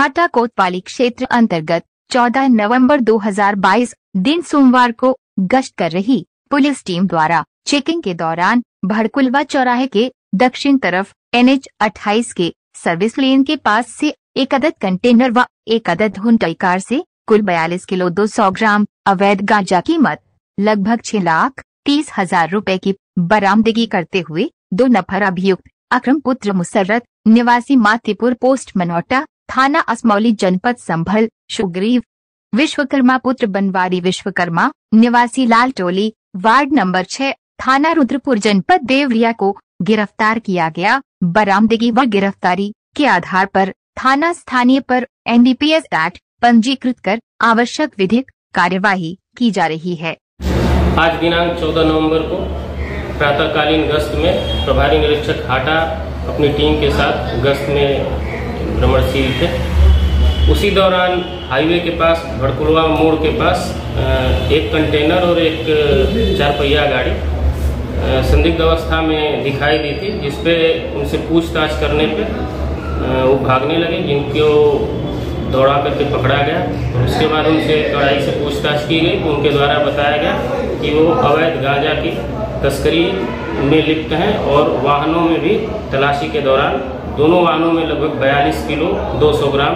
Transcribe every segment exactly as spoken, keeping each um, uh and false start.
हाटा कोतवाली क्षेत्र अंतर्गत चौदह नवंबर दो हज़ार बाईस दिन सोमवार को गश्त कर रही पुलिस टीम द्वारा चेकिंग के दौरान भड़कुलवा चौराहे के दक्षिण तरफ एन एच अट्ठाईस के सर्विस लेन के पास से एक अदद कंटेनर व एक अदद हुंडई कार से कुल बयालीस किलो दो सौ ग्राम अवैध गांजा कीमत लगभग छह लाख तीस हजार रुपए की बरामदगी करते हुए दो नफर अभियुक्त अक्रम पुत्र मुसर्रत निवासी मातीपुर पोस्ट मनोटा थाना असमौली जनपद संभल, सुग्रीव विश्वकर्मा पुत्र बनवारी विश्वकर्मा निवासी लाल टोली वार्ड नंबर छह थाना रुद्रपुर जनपद देवरिया को गिरफ्तार किया गया। बरामदगी व गिरफ्तारी के आधार पर थाना स्थानीय पर N D P S act पंजीकृत कर आवश्यक विधिक कार्यवाही की जा रही है। आज दिनांक चौदह नवंबर को प्रातःकालीन गश्त में प्रभारी निरीक्षक हाटा अपनी टीम के साथ गश्त में भ्रमणशील थे। उसी दौरान हाईवे के पास भड़कुलवा मोड़ के पास एक कंटेनर और एक चार पहिया गाड़ी संदिग्ध अवस्था में दिखाई दी थी, जिसपे उनसे पूछताछ करने पे वो भागने लगे, जिनको दौड़ा करके पकड़ा गया। और उसके बाद उनसे कड़ाई से पूछताछ की गई तो उनके द्वारा बताया गया कि वो अवैध गांजा की तस्करी में लिप्त हैं और वाहनों में भी तलाशी के दौरान दोनों वाहनों में लगभग बयालीस किलो दो सौ ग्राम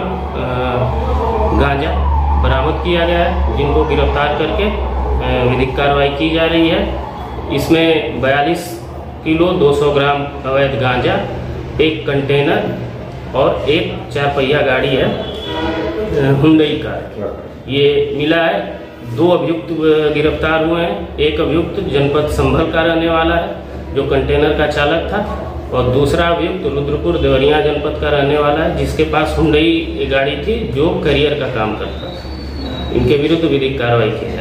गांजा बरामद किया गया है, जिनको गिरफ्तार करके विधिक कार्रवाई की जा रही है। इसमें बयालीस किलो दो सौ ग्राम अवैध गांजा, एक कंटेनर और एक चार पहिया गाड़ी है हुंडई कार, ये मिला है। दो अभियुक्त गिरफ्तार हुए हैं। एक अभियुक्त जनपद संभल का रहने वाला है जो कंटेनर का चालक था, और दूसरा अभियुक्त रुद्रपुर देवरिया जनपद का रहने वाला है जिसके पास हुंडई गाड़ी थी जो करियर का काम करता था। इनके विरुद्ध विधिक कार्रवाई की